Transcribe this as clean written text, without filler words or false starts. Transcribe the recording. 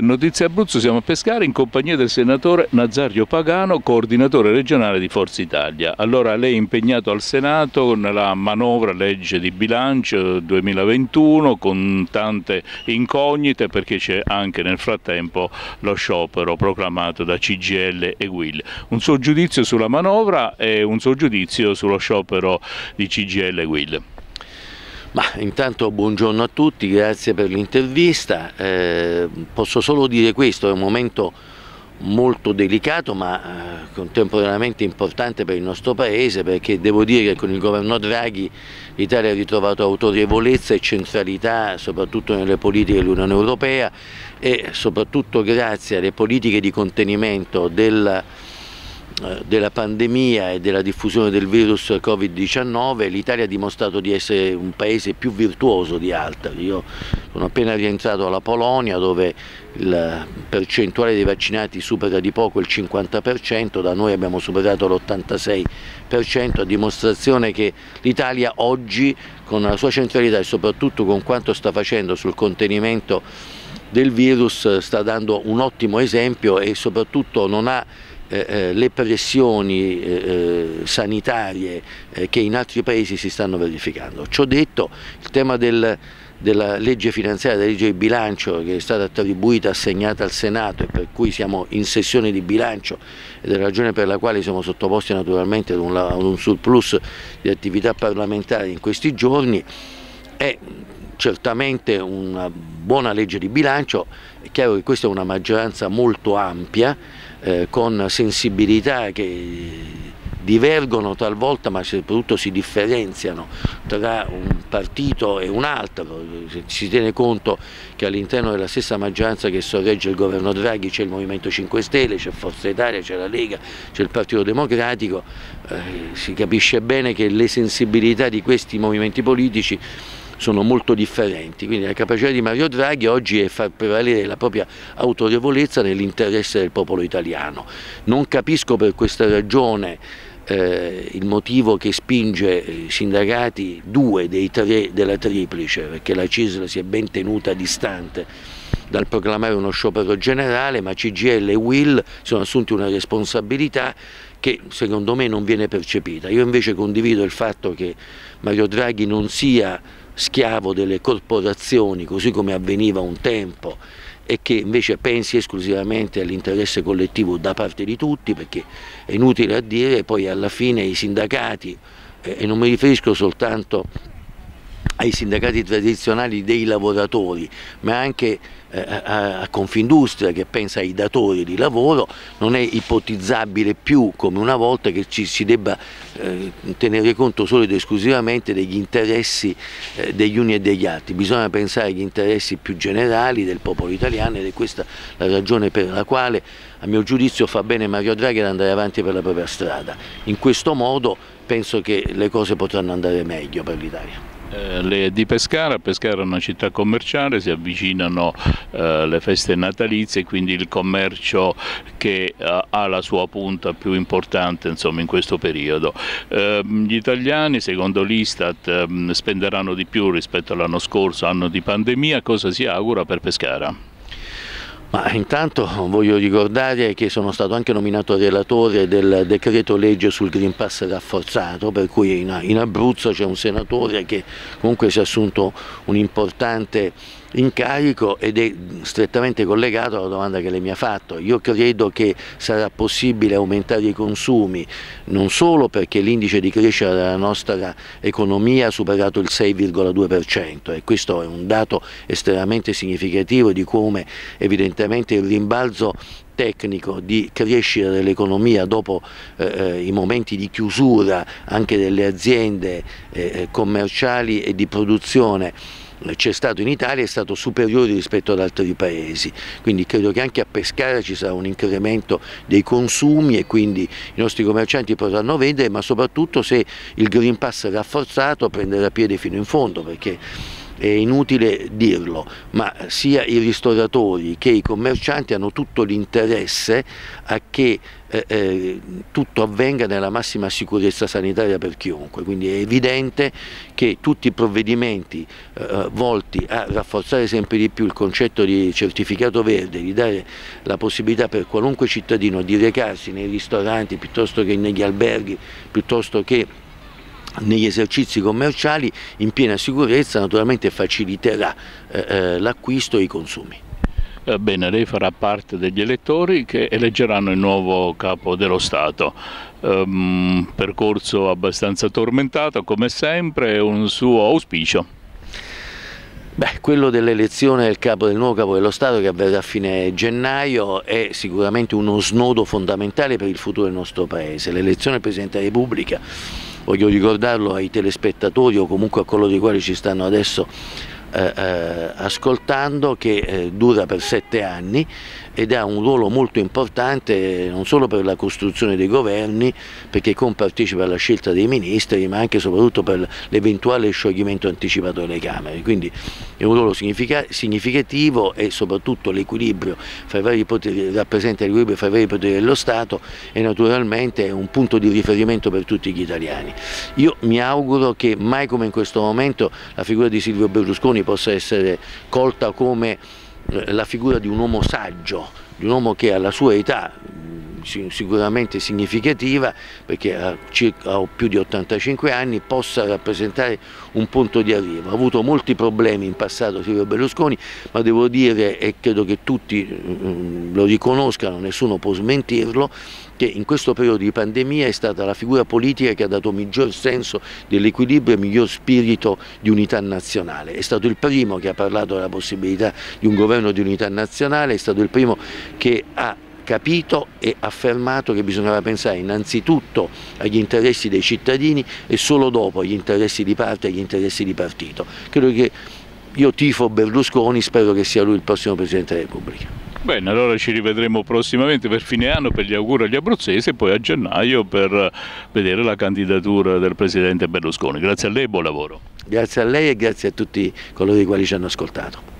Per Notizie Abruzzo siamo a Pescara in compagnia del senatore Nazario Pagano, coordinatore regionale di Forza Italia. Allora lei è impegnato al Senato nella manovra legge di bilancio 2021 con tante incognite perché c'è anche nel frattempo lo sciopero proclamato da CGIL e UIL. Un suo giudizio sulla manovra e un suo giudizio sullo sciopero di CGIL e UIL. Ma intanto buongiorno a tutti, grazie per l'intervista. Posso solo dire questo, è un momento molto delicato ma contemporaneamente importante per il nostro Paese, perché devo dire che con il governo Draghi l'Italia ha ritrovato autorevolezza e centralità soprattutto nelle politiche dell'Unione Europea e soprattutto grazie alle politiche di contenimento della pandemia e della diffusione del virus Covid-19 l'Italia ha dimostrato di essere un paese più virtuoso di altri. Io sono appena rientrato alla Polonia dove la percentuale dei vaccinati supera di poco il 50%, da noi abbiamo superato l'86%, a dimostrazione che l'Italia oggi con la sua centralità e soprattutto con quanto sta facendo sul contenimento del virus sta dando un ottimo esempio e soprattutto non ha le pressioni sanitarie che in altri paesi si stanno verificando. Ciò detto, il tema della legge finanziaria, della legge di bilancio che è stata attribuita, assegnata al Senato e per cui siamo in sessione di bilancio ed è la ragione per la quale siamo sottoposti naturalmente ad un surplus di attività parlamentari in questi giorni, è certamente una buona legge di bilancio. È chiaro che questa è una maggioranza molto ampia, con sensibilità che divergono talvolta ma soprattutto si differenziano tra un partito e un altro. Si tiene conto che all'interno della stessa maggioranza che sorregge il governo Draghi c'è il Movimento 5 Stelle, c'è Forza Italia, c'è la Lega, c'è il Partito Democratico, si capisce bene che le sensibilità di questi movimenti politici sono molto differenti, quindi la capacità di Mario Draghi oggi è far prevalere la propria autorevolezza nell'interesse del popolo italiano. Non capisco per questa ragione il motivo che spinge i sindacati, due dei tre della triplice, perché la CISL si è ben tenuta distante dal proclamare uno sciopero generale, ma CGIL e UIL sono assunti una responsabilità che secondo me non viene percepita. Io invece condivido il fatto che Mario Draghi non sia schiavo delle corporazioni così come avveniva un tempo e che invece pensi esclusivamente all'interesse collettivo da parte di tutti, perché è inutile a dire, poi alla fine i sindacati, e non mi riferisco soltanto ai sindacati tradizionali dei lavoratori, ma anche a Confindustria che pensa ai datori di lavoro, non è ipotizzabile più come una volta che ci si debba tenere conto solo ed esclusivamente degli interessi degli uni e degli altri. Bisogna pensare agli interessi più generali del popolo italiano ed è questa la ragione per la quale a mio giudizio fa bene Mario Draghi ad andare avanti per la propria strada. In questo modo penso che le cose potranno andare meglio per l'Italia. Lei è di Pescara, Pescara è una città commerciale, si avvicinano le feste natalizie, quindi il commercio che ha la sua punta più importante insomma, in questo periodo. Gli italiani, secondo l'Istat, spenderanno di più rispetto all'anno scorso, anno di pandemia. Cosa si augura per Pescara? Ma intanto voglio ricordare che sono stato anche nominato relatore del decreto legge sul Green Pass rafforzato, per cui in Abruzzo c'è un senatore che comunque si è assunto un importante incarico ed è strettamente collegato alla domanda che lei mi ha fatto. Io credo che sarà possibile aumentare i consumi non solo perché l'indice di crescita della nostra economia ha superato il 6,2% e questo è un dato estremamente significativo di come evidentemente il rimbalzo tecnico di crescita dell'economia dopo i momenti di chiusura anche delle aziende commerciali e di produzione c'è stato in Italia è stato superiore rispetto ad altri paesi, quindi credo che anche a Pescara ci sarà un incremento dei consumi e quindi i nostri commercianti potranno vendere, ma soprattutto se il Green Pass rafforzato prenderà piede fino in fondo, perché è inutile dirlo, ma sia i ristoratori che i commercianti hanno tutto l'interesse a che tutto avvenga nella massima sicurezza sanitaria per chiunque, quindi è evidente che tutti i provvedimenti volti a rafforzare sempre di più il concetto di certificato verde, di dare la possibilità per qualunque cittadino di recarsi nei ristoranti piuttosto che negli alberghi, piuttosto che negli esercizi commerciali in piena sicurezza, naturalmente faciliterà l'acquisto e i consumi. Bene, lei farà parte degli elettori che eleggeranno il nuovo capo dello Stato. Percorso abbastanza tormentato come sempre, un suo auspicio? Beh, quello dell'elezione del nuovo capo dello Stato, che avverrà a fine gennaio, è sicuramente uno snodo fondamentale per il futuro del nostro Paese. L'elezione del Presidente della Repubblica, voglio ricordarlo ai telespettatori o comunque a coloro i quali ci stanno adesso ascoltando, che dura per 7 anni ed ha un ruolo molto importante non solo per la costruzione dei governi, perché compartecipa alla scelta dei ministri, ma anche e soprattutto per l'eventuale scioglimento anticipato delle Camere. Quindi è un ruolo significativo e soprattutto l'equilibrio fra i vari poteri, rappresenta l'equilibrio fra i vari poteri dello Stato e naturalmente è un punto di riferimento per tutti gli italiani. Io mi auguro che mai come in questo momento la figura di Silvio Berlusconi possa essere colta come la figura di un uomo saggio, di un uomo che alla sua età sicuramente significativa, perché ha più di 85 anni, possa rappresentare un punto di arrivo. Ha avuto molti problemi in passato Silvio Berlusconi, ma devo dire, e credo che tutti lo riconoscano, nessuno può smentirlo, che in questo periodo di pandemia è stata la figura politica che ha dato miglior senso dell'equilibrio e miglior spirito di unità nazionale. È stato il primo che ha parlato della possibilità di un governo di unità nazionale, è stato il primo che ha capito e affermato che bisognava pensare innanzitutto agli interessi dei cittadini e solo dopo agli interessi di parte e agli interessi di partito. Credo che io tifo Berlusconi, spero che sia lui il prossimo Presidente della Repubblica. Bene, allora ci rivedremo prossimamente per fine anno per gli auguri agli abruzzesi e poi a gennaio per vedere la candidatura del Presidente Berlusconi. Grazie a lei e buon lavoro. Grazie a lei e grazie a tutti coloro i quali ci hanno ascoltato.